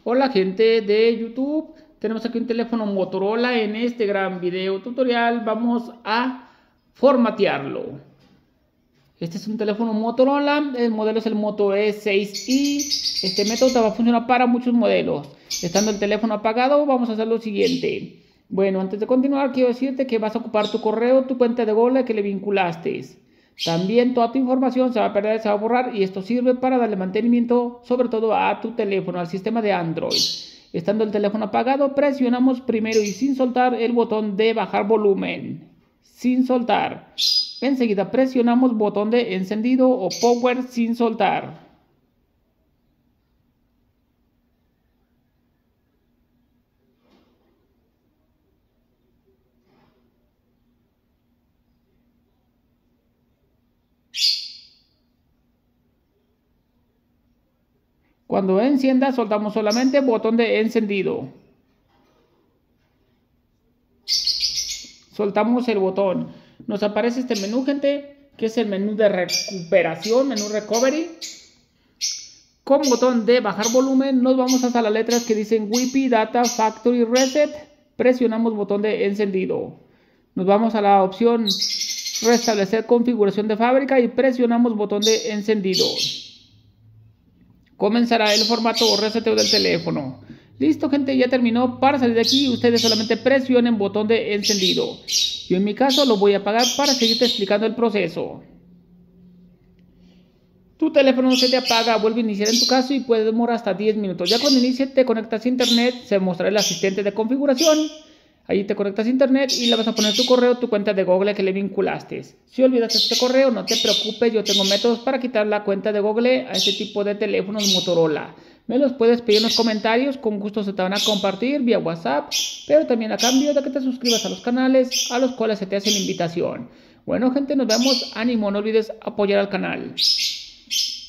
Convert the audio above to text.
Hola gente de YouTube, tenemos aquí un teléfono Motorola. En este gran video tutorial vamos a formatearlo. Este es un teléfono Motorola, el modelo es el Moto E6i. Este método va a funcionar para muchos modelos. Estando el teléfono apagado, vamos a hacer lo siguiente. Bueno, antes de continuar, quiero decirte que vas a ocupar tu correo, tu cuenta de Google que le vinculaste. También toda tu información se va a perder, se va a borrar, y esto sirve para darle mantenimiento sobre todo a tu teléfono, al sistema de Android. Estando el teléfono apagado, presionamos primero y sin soltar el botón de bajar volumen. Sin soltar. Enseguida presionamos botón de encendido o power sin soltar. Cuando encienda, soltamos solamente botón de encendido. Soltamos el botón. Nos aparece este menú, gente, que es el menú de recuperación, menú recovery. Con botón de bajar volumen, nos vamos hasta las letras que dicen Wi-Fi Data Factory Reset. Presionamos botón de encendido. Nos vamos a la opción restablecer configuración de fábrica y presionamos botón de encendido. Comenzará el formato o reseteo del teléfono. Listo, gente, ya terminó. Para salir de aquí, ustedes solamente presionen botón de encendido. Yo en mi caso lo voy a apagar para seguirte explicando el proceso. Tu teléfono se te apaga, vuelve a iniciar en tu caso y puede demorar hasta 10 minutos. Ya cuando inicie te conectas a internet, se mostrará el asistente de configuración. Ahí te conectas a internet y le vas a poner tu correo, tu cuenta de Google que le vinculaste. Si olvidaste este correo, no te preocupes, yo tengo métodos para quitar la cuenta de Google a este tipo de teléfonos Motorola. Me los puedes pedir en los comentarios, con gusto se te van a compartir vía WhatsApp, pero también a cambio de que te suscribas a los canales a los cuales se te hace la invitación. Bueno, gente, nos vemos, ánimo, no olvides apoyar al canal.